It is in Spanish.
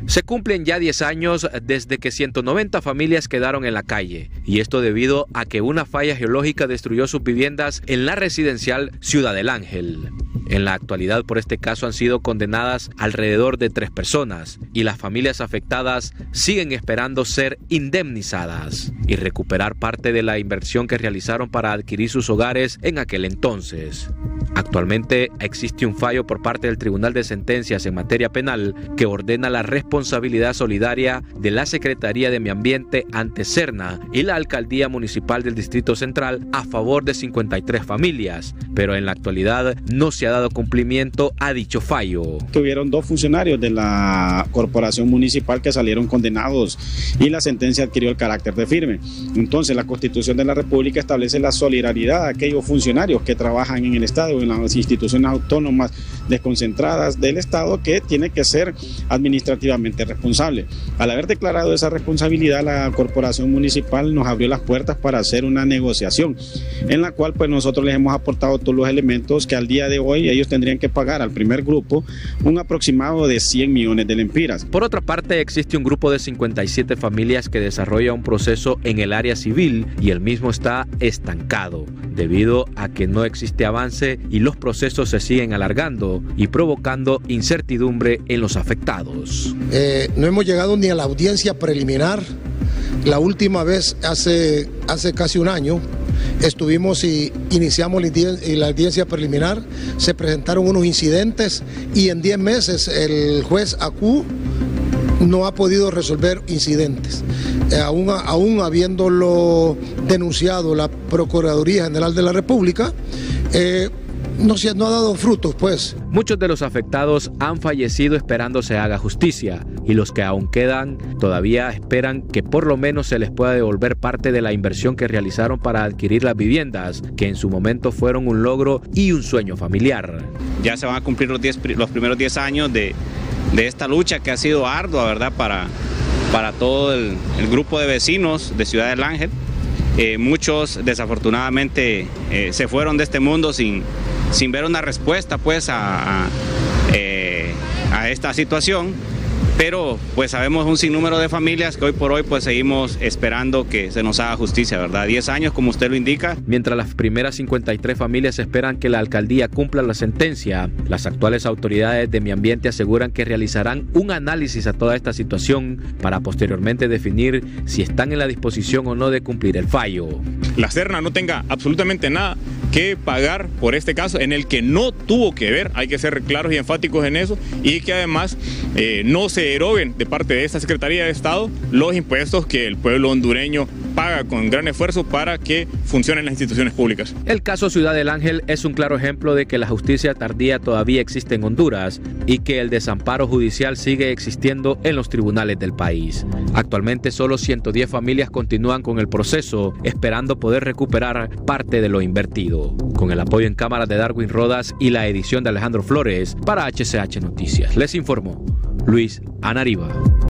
Se cumplen ya 10 años desde que 190 familias quedaron en la calle, y esto debido a que una falla geológica destruyó sus viviendas en la residencial Ciudad del Ángel. En la actualidad, por este caso han sido condenadas alrededor de 3 personas, y las familias afectadas siguen esperando ser indemnizadas y recuperar parte de la inversión que realizaron para adquirir sus hogares en aquel entonces. Actualmente existe un fallo por parte del Tribunal de Sentencias en materia penal que ordena la responsabilidad solidaria de la Secretaría de Medio Ambiente ante Serna y la Alcaldía Municipal del Distrito Central a favor de 53 familias, pero en la actualidad no se ha dado cumplimiento a dicho fallo. Tuvieron 2 funcionarios de la Corporación Municipal que salieron condenados y la sentencia adquirió el carácter de firme. Entonces la Constitución de la República establece la solidaridad a aquellos funcionarios que trabajan en el Estado, en las instituciones autónomas desconcentradas del Estado, que tiene que ser administrativamente responsable. Al haber declarado esa responsabilidad, la Corporación Municipal nos abrió las puertas para hacer una negociación en la cual pues nosotros les hemos aportado todos los elementos que al día de hoy ellos tendrían que pagar al primer grupo un aproximado de 100 millones de lempiras. Por otra parte, existe un grupo de 57 familias que desarrolla un proceso en el área civil y el mismo está estancado debido a que no existe avance y los procesos se siguen alargando y provocando incertidumbre en los afectados. No hemos llegado ni a la audiencia preliminar. La última vez hace casi un año estuvimos y iniciamos la audiencia preliminar, se presentaron unos incidentes y en 10 meses el juez ACU no ha podido resolver incidentes. Aún habiéndolo denunciado la Procuraduría General de la República, no ha dado frutos, pues. Muchos de los afectados han fallecido esperando se haga justicia, y los que aún quedan todavía esperan que por lo menos se les pueda devolver parte de la inversión que realizaron para adquirir las viviendas, que en su momento fueron un logro y un sueño familiar. Ya se van a cumplir los primeros 10 años de esta lucha que ha sido ardua, ¿verdad?, para todo el grupo de vecinos de Ciudad del Ángel. Muchos desafortunadamente se fueron de este mundo sin ver una respuesta pues a esta situación, pero pues sabemos un sinnúmero de familias que hoy por hoy pues seguimos esperando que se nos haga justicia, ¿verdad? 10 años como usted lo indica. Mientras las primeras 53 familias esperan que la alcaldía cumpla la sentencia, las actuales autoridades de Medio Ambiente aseguran que realizarán un análisis a toda esta situación para posteriormente definir si están en la disposición o no de cumplir el fallo. La Serna no tenga absolutamente nada que pagar por este caso en el que no tuvo que ver, hay que ser claros y enfáticos en eso, y que además no se eroguen de parte de esta Secretaría de Estado los impuestos que el pueblo hondureño paga con gran esfuerzo para que funcionen las instituciones públicas. El caso Ciudad del Ángel es un claro ejemplo de que la justicia tardía todavía existe en Honduras y que el desamparo judicial sigue existiendo en los tribunales del país. Actualmente solo 110 familias continúan con el proceso, esperando poder recuperar parte de lo invertido. Con el apoyo en cámara de Darwin Rodas y la edición de Alejandro Flores, para HCH Noticias, les informó Luis Anariba.